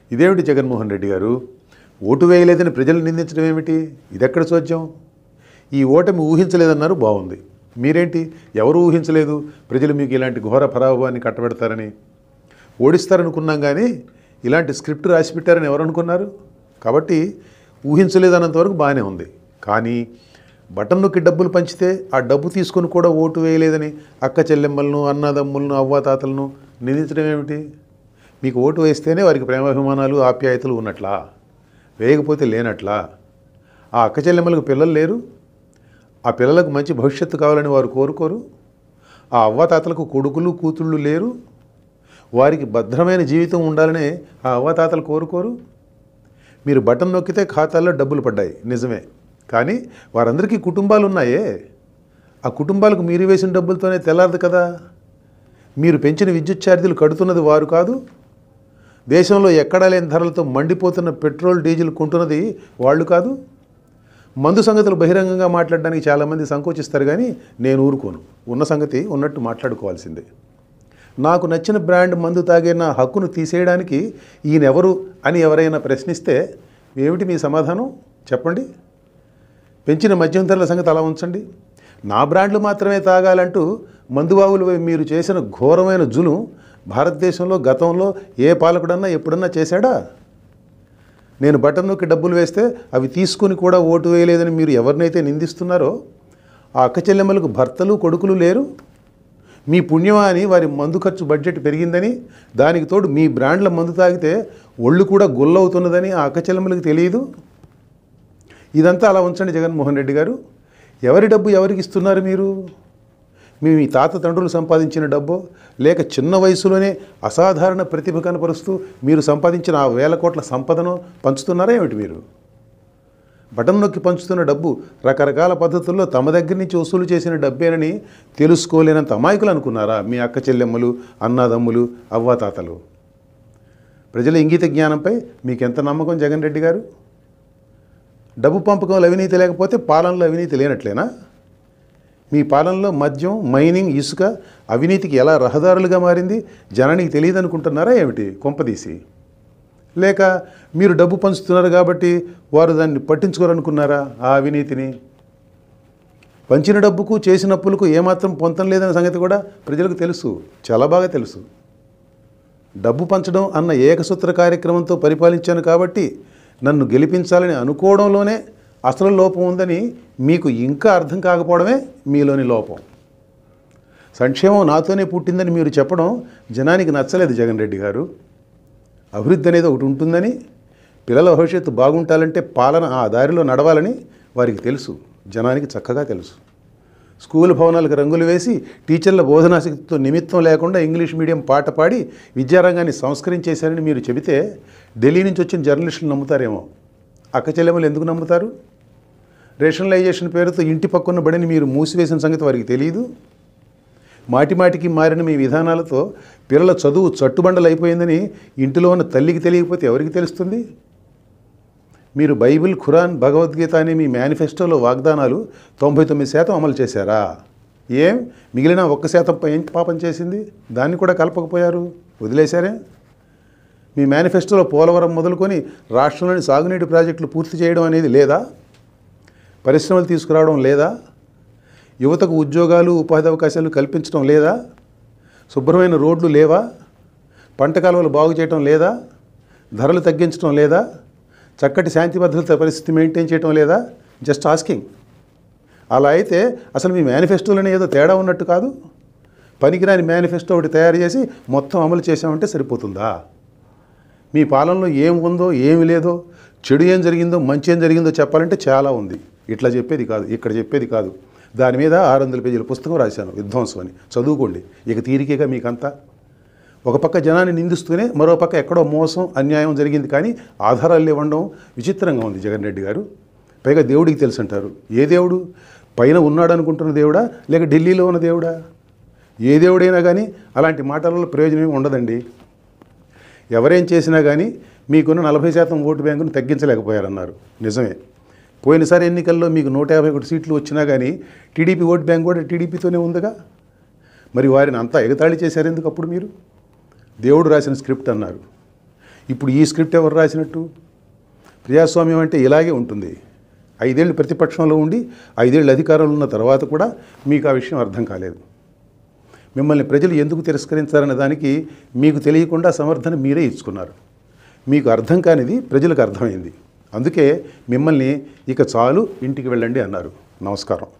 ఇదేమిటి జగన్మోహన్ రెడ్డి గారు, ఓటు వేయలేదని ప్రజలు నిందించడం ఏమిటి? ఇదెక్కడ చోద్యం? ఈ ఓటమి ఊహించలేదన్నారు, బాగుంది. మీరేంటి ఎవరు ఊహించలేదు ప్రజలు మీకు ఇలాంటి ఘోర పరాభవాన్ని కట్టబెడతారని? ఓడిస్తారనుకున్నాం కానీ ఇలాంటి స్క్రిప్ట్ రాసి పెట్టారని ఎవరు అనుకున్నారు? కాబట్టి ఊహించలేదన్నంతవరకు బాగానే ఉంది. కానీ బటన్ నొక్కి డబ్బులు పంచితే ఆ డబ్బు తీసుకొని కూడా ఓటు వేయలేదని అక్క చెల్లెమ్మలను, అన్నదమ్ములను, అవ్వాతాతలను నిందించడం ఏమిటి? మీకు ఓటు వేస్తేనే వారికి ప్రేమాభిమానాలు, ఆప్యాయతలు ఉన్నట్లా? వేయకపోతే లేనట్లా? ఆ అక్క చెల్లెమ్మలకు పిల్లలు లేరు? ఆ పిల్లలకు మంచి భవిష్యత్తు కావాలని వారు కోరుకోరు? ఆ అవ్వాతాతలకు కొడుకులు, కూతుళ్ళు లేరు? వారికి భద్రమైన జీవితం ఉండాలని ఆ అవ్వాతాతలు కోరుకోరు? మీరు బటన్ నొక్కితే ఖాతాల్లో డబ్బులు పడ్డాయి, నిజమే. కానీ వారందరికీ కుటుంబాలు ఉన్నాయే. ఆ కుటుంబాలకు మీరు వేసిన డబ్బులతోనే తెల్లారదు కదా. మీరు పెంచిన విద్యుత్ ఛార్జీలు కడుతున్నది వారు కాదు. దేశంలో ఎక్కడా లేని ధరలతో మండిపోతున్న పెట్రోల్, డీజిల్ కొంటున్నది వాళ్ళు కాదు. మందు సంగతులు బహిరంగంగా మాట్లాడడానికి చాలామంది సంకోచిస్తారు, కానీ నేను ఊరుకోను. ఉన్న సంగతి ఉన్నట్టు మాట్లాడుకోవాల్సిందే. నాకు నచ్చిన బ్రాండ్ మందు తాగే నా హక్కును తీసేయడానికి ఈయనెవరు అని ఎవరైనా ప్రశ్నిస్తే ఏమిటి మీ సమాధానం? చెప్పండి. పెంచిన మద్యం ధరల సంగతి అలా ఉంచండి. నా బ్రాండ్లు మాత్రమే తాగాలంటూ మందుబాబులు మీరు చేసిన ఘోరమైన జులుం భారతదేశంలో గతంలో ఏ పాలకుడన్నా ఎప్పుడన్నా చేశాడా? నేను బటన్ నొక్కి డబ్బులు వేస్తే అవి తీసుకుని కూడా ఓటు వేయలేదని మీరు ఎవరినైతే నిందిస్తున్నారో ఆ అక్క చెల్లెమ్మలకు భర్తలు, కొడుకులు లేరు? మీ పుణ్యమా అని వారి మందు ఖర్చు బడ్జెట్ పెరిగిందని, దానికి తోడు మీ బ్రాండ్ల మందు తాగితే ఒళ్ళు కూడా గుల్లవుతున్నదని ఆ అక్క చెల్లెమ్మలకు తెలియదు? ఇదంతా అలా ఉంచండి జగన్మోహన్ రెడ్డి గారు. ఎవరి డబ్బు ఎవరికి ఇస్తున్నారు మీరు? మీ తాత తండ్రులు సంపాదించిన డబ్బో, లేక చిన్న వయసులోనే అసాధారణ ప్రతిభ కనపరుస్తూ మీరు సంపాదించిన ఆ వేల కోట్ల సంపదను పంచుతున్నారా ఏమిటి మీరు? బటన్ నొక్కి పంచుతున్న డబ్బు రకరకాల పద్ధతుల్లో తమ దగ్గర నుంచి వసూలు చేసిన డబ్బేనని తెలుసుకోలేనంత అమాయకులు అనుకున్నారా మీ అక్క చెల్లెమ్మలు, అన్నాదమ్ములు, అవ్వాతాతలు? ప్రజల ఇంగిత జ్ఞానంపై మీకెంత నమ్మకం జగన్ రెడ్డి గారు? డబ్బు పంపకంలో అవినీతి లేకపోతే పాలనలో అవినీతి లేనట్లేనా? మీ పాలనలో మద్యం, మైనింగ్, ఇసుక అవినీతికి ఎలా రహదారులుగా మారింది జనానికి తెలియదు అనుకుంటున్నారా ఏమిటి కొంపదీసి? లేక మీరు డబ్బు పంచుతున్నారు కాబట్టి వారు దాన్ని పట్టించుకోరనుకున్నారా ఆ అవినీతిని? పంచిన డబ్బుకు చేసిన అప్పులకు ఏమాత్రం పొంతం లేదనే సంగతి కూడా ప్రజలకు తెలుసు, చాలా బాగా తెలుసు. డబ్బు పంచడం అన్న ఏకసూత్ర కార్యక్రమంతో పరిపాలించాను కాబట్టి నన్ను గెలిపించాలని అనుకోవడంలోనే అసలు లోపం ఉందని మీకు ఇంకా అర్థం కాకపోవడమే మీలోని లోపం. సంక్షేమం నాతోనే పుట్టిందని మీరు చెప్పడం జనానికి నచ్చలేదు జగన్ రెడ్డి గారు. అభివృద్ధి అనేది ఒకటి ఉంటుందని, పిల్లల భవిష్యత్తు బాగుంటాలంటే పాలన ఆ దారిలో నడవాలని వారికి తెలుసు, జనానికి చక్కగా తెలుసు. స్కూల్ భవనాలకు రంగులు వేసి టీచర్ల బోధనాశక్తితో నిమిత్తం లేకుండా ఇంగ్లీష్ మీడియం పాట పాడి విద్యారంగాన్ని సంస్కరించేశారని మీరు చెబితే ఢిల్లీ నుంచి వచ్చిన జర్నలిస్టులు నమ్ముతారేమో. అక్క చెల్లెమ్మలు ఎందుకు నమ్ముతారు? రేషనలైజేషన్ పేరుతో ఇంటి పక్కన్న బడిని మీరు మూసివేసిన సంగతి వారికి తెలియదు. మాటిమాటికి మారిన మీ విధానాలతో పిల్లల చదువు చట్టుబండలు అయిపోయిందని ఇంటిలో ఉన్న తల్లికి తెలియకపోతే ఎవరికి తెలుస్తుంది? మీరు బైబిల్, ఖురాన్, భగవద్గీత అనే మీ మేనిఫెస్టోలో వాగ్దానాలు 99% అమలు చేశారా? ఏం మిగిలిన 1% ఏం పాపం చేసింది? దాన్ని కూడా కలపకపోయారు, వదిలేశారే? మీ మేనిఫెస్టోలో పోలవరం మొదలుకొని రాష్ట్రంలోని సాగునీటి ప్రాజెక్టులు పూర్తి చేయడం అనేది లేదా? పరిశ్రమలు తీసుకురావడం లేదా? యువతకు ఉద్యోగాలు, ఉపాధి అవకాశాలు కల్పించడం లేదా? శుభ్రమైన రోడ్లు లేవా? పంట కాలువలు బాగు చేయడం లేదా? ధరలు తగ్గించడం లేదా? చక్కటి శాంతి భద్రత పరిస్థితి మెయింటైన్ చేయడం లేదా? Just asking. అలా అయితే అసలు మీ మేనిఫెస్టోలోనే ఏదో తేడా ఉన్నట్టు కాదు. పనికిరాని మేనిఫెస్టో ఒకటి తయారు చేసి మొత్తం అమలు చేసామంటే సరిపోతుందా? మీ పాలనలో ఏం ఉందో, ఏమి లేదో, చెడు ఏం జరిగిందో, మంచి ఏం జరిగిందో చెప్పాలంటే చాలా ఉంది. ఇట్లా చెప్పేది కాదు, ఇక్కడ చెప్పేది కాదు. దాని మీద 600 పేజీల పుస్తకం రాశాను, విధ్వంసం అని. చదువుకోండి. ఇక తీరికేగా మీకంతా. ఒక పక్క జనాన్ని నిందిస్తూనే మరో పక్క ఎక్కడో మోసం, అన్యాయం జరిగింది కానీ ఆధారాలు ఇవ్వడం విచిత్రంగా ఉంది జగన్ రెడ్డి గారు. పైగా దేవుడికి తెలుసు అంటారు. ఏ దేవుడు? పైన ఉన్నాడు అనుకుంటున్న దేవుడా, లేక ఢిల్లీలో ఉన్న దేవుడా? ఏ దేవుడైనా కానీ అలాంటి మాటలలో ప్రయోజనం ఉండదండి. ఎవరేం చేసినా కానీ మీకున్న 40% ఓటు బ్యాంకును తగ్గించలేకపోయారన్నారు, నిజమే. పోయినసారి ఎన్నికల్లో మీకు 151 సీట్లు వచ్చినా కానీ టీడీపీ ఓటు బ్యాంక్ కూడా టీడీపీతోనే ఉందిగా. మరి వారిని అంతా ఎగతాళి చేశారు ఎందుకు అప్పుడు మీరు? దేవుడు రాసిన స్క్రిప్ట్ అన్నారు. ఇప్పుడు ఈ స్క్రిప్ట్ ఎవరు రాసినట్టు? ప్రజాస్వామ్యం అంటే ఇలాగే ఉంటుంది. 5 ఏళ్ళు ప్రతిపక్షంలో ఉండి 5 ఏళ్ళు అధికారంలో ఉన్న తర్వాత కూడా మీకు ఆ విషయం అర్థం కాలేదు. మిమ్మల్ని ప్రజలు ఎందుకు తిరస్కరించారనే దానికి మీకు తెలియకుండా సమర్థన మీరే ఇచ్చుకున్నారు. మీకు అర్థం కానిది ప్రజలకు అర్థమైంది. అందుకే మిమ్మల్ని ఇక చాలు ఇంటికి వెళ్ళండి అన్నారు. నమస్కారం.